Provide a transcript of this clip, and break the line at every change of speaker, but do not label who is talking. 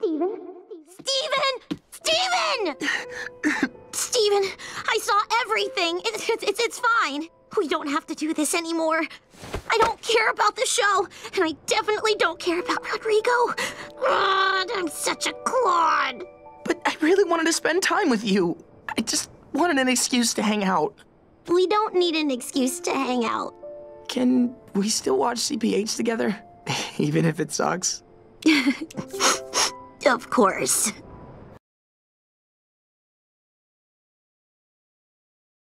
Steven! Steven, I saw everything. It's fine. We don't have to do this anymore. I don't care about the show, and I definitely don't care about Rodrigo. I'm such a clod.
But I really wanted to spend time with you. I just wanted an excuse to hang out.
We don't need an excuse to hang out.
Can we still watch CPH together? Even if it sucks?
Of course.